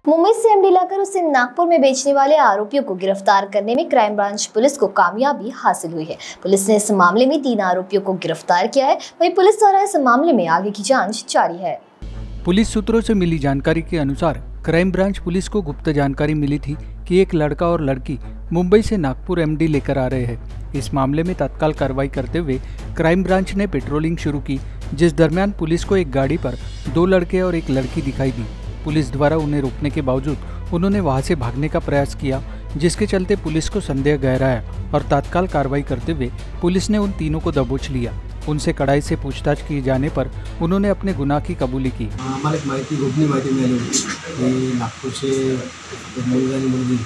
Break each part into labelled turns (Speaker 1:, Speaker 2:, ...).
Speaker 1: मुंबई से एमडी लाकर उसे नागपुर में बेचने वाले आरोपियों को गिरफ्तार करने में क्राइम ब्रांच पुलिस को कामयाबी हासिल हुई है। पुलिस ने इस मामले में 3 आरोपियों को गिरफ्तार किया है। वहीं पुलिस द्वारा इस मामले में आगे की जांच जारी है।
Speaker 2: पुलिस सूत्रों से मिली जानकारी के अनुसार क्राइम ब्रांच पुलिस को गुप्त जानकारी मिली थी कि एक लड़का और लड़की मुंबई से नागपुर एमडी लेकर आ रहे हैं। इस मामले में तत्काल कार्रवाई करते हुए क्राइम ब्रांच ने पेट्रोलिंग शुरू की, जिस दरमियान पुलिस को एक गाड़ी पर 2 लड़के और एक लड़की दिखाई दी। पुलिस द्वारा उन्हें रोकने के बावजूद उन्होंने वहां से भागने का प्रयास किया, जिसके चलते पुलिस को संदेह गहराया और तत्काल कार्रवाई करते हुए पुलिस ने उन तीनों को दबोच लिया। उनसे कड़ाई से पूछताछ किए जाने पर उन्होंने अपने गुनाह की कबूली की।
Speaker 3: आम्हाला एक गोपनीय माहिती मिळाली होती की नागपूरचे एक मुलगा आणि मुलगी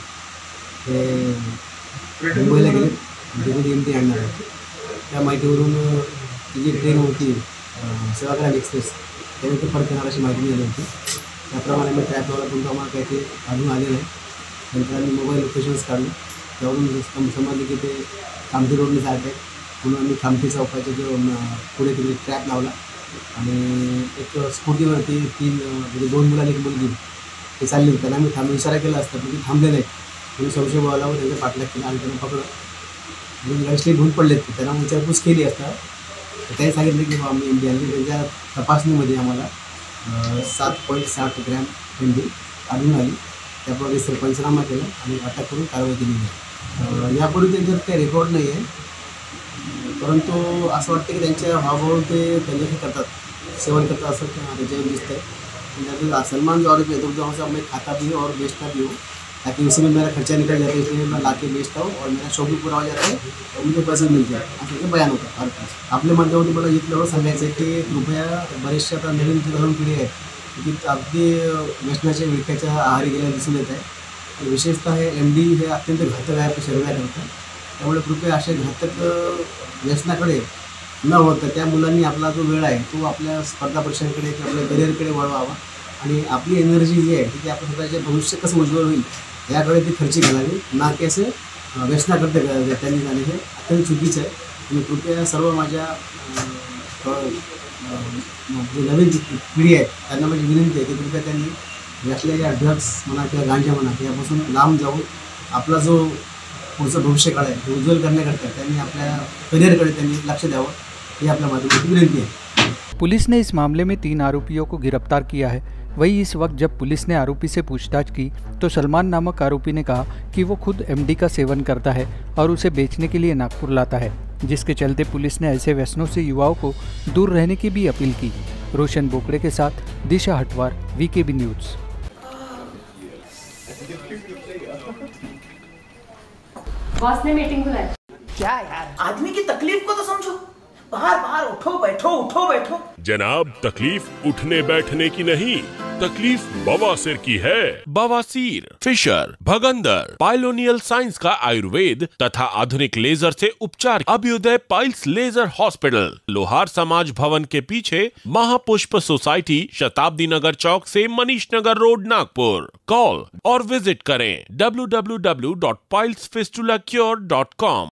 Speaker 3: हे मुंबईला गेले, तिथे एमटी आणणार आहे। त्या माहितीवरून ती जी ट्रेन होती सेवाग्राम एक्सप्रेस त्यानंतर परत येणार अशी माहिती मिळाली होती। त्याप्रमाणे मी ट्रॅप लावला, पण आम्हाला काही ते अजून आले नाही। नंतर आम्ही मोबाईल लोकेशन्स काढले, त्यावरून समजले की ते कामठी रोडने जात आहे। म्हणून आम्ही कामठी चौकाच्या जो पुढे तिथे ट्रॅप लावला आणि एक स्कूटीवरती 2 मुलं आणि एक मुलगी ते चालली होती। त्यांना आम्ही इशारा केला असता, पण ते थांबले नाही। म्हणून संशय बोलावर त्यांचा पाठलाग केला आणि त्यांना पकडलं आणि लाईस्टली घेऊन पडलेत। त्यांना विचारपूस केली असता त्याही सांगितलं की आम्ही एमडी आणली। त्यांच्या तपासणीमध्ये आम्हाला 7.7 ग्रॅम एमडी आढळून आली। त्याप्रमाणे पंचनामा केला आणि अटक करून कारवाई केली आहे। यापूर्वी त्यांच्यात काही रेकॉर्ड नाही आहे, परंतु असं वाटतं की त्यांच्या हावभाव ते त्यांच्याशी करतात, सेवन करतात असं त्याच्यावर दिसतं है। सलमान जो आरोपी है तो हमसे मैं खाता भी हूँ और बेचता भी हूँ, ताकि उसी में मेरा खर्चा निकल जाता है, इसलिए मैं ला के बेचता हूँ और मेरा शौक भी पूरा हो जाता है और मुझे पैसे मिलते हैं, असं ते बयान होतं। आपल्या माध्यमातून मला इतकं सांगायचं आहे की कृपया बरेचसे आता नवीन तरुण पिढी आहे की अगदी व्यसनाच्या विळख्याच्या आहारी गेल्या दिसून येत आहे। विशेषतः हे एमडी हे अत्यंत घातक आहे आपल्या शरीराकरता। त्यामुळे कृपया अशा घातक व्यसनाकडे न होता त्या मुलांनी आपला जो वेळ आहे तो आपल्या स्पर्धा परीक्षांकडे किंवा आपल्या करिअरकडे वळवावा आणि आपली एनर्जी जी आहे ती आपण स्वतःचे भविष्य कसं उज्ज्वल होईल याकडे ती खर्ची घालावी, ना की असे व्यसनाकडे त्यांनी जाणे हे अत्यंत चुकीचं आहे। आणि कृपया सर्व माझ्या जे नवीन पिढी आहे त्यांना माझी विनंती आहे की कृपया त्यांनी व्यसलेल्या ड्रग्स म्हणा किंवा गांजा म्हणा यापासून लांब जाऊन आपला जो पुढचं भविष्य काळ आहे ते उज्ज्वल करण्याकरता त्यांनी आपल्या करिअरकडे त्यांनी लक्ष द्यावं, ही आपल्या माध्यमातून विनंती है।
Speaker 2: पुलिस ने इस मामले में 3 आरोपियों को गिरफ्तार किया है। वहीं इस वक्त जब पुलिस ने आरोपी से पूछताछ की तो सलमान नामक आरोपी ने कहा कि वो खुद एमडी का सेवन करता है और उसे बेचने के लिए नागपुर लाता है, जिसके चलते पुलिस ने ऐसे व्यसनों से युवाओं को दूर रहने की भी अपील की। रोशन बोकड़े के साथ Disha Hatwar, VKB news.
Speaker 4: Boss ने मीटिंग बुलाई।
Speaker 5: क्या यार, आदमी की तकलीफ को तो समझो। बाहर बाहर उठो बैठो।
Speaker 6: जनाब, तकलीफ उठने बैठने की नहीं, तकलीफ बवासीर की है। बवासीर, फिशर, भगंदर, पाइलोनियल साइंस का आयुर्वेद तथा आधुनिक लेजर से उपचार। Abhyudaya piles laser hospital, Lohar Samaj Bhavan के पीछे, महापुष्प सोसाइटी, शताब्दी नगर चौक से मनीष नगर रोड, नागपुर। कॉल और विजिट करें www.pilesfistulacure.com।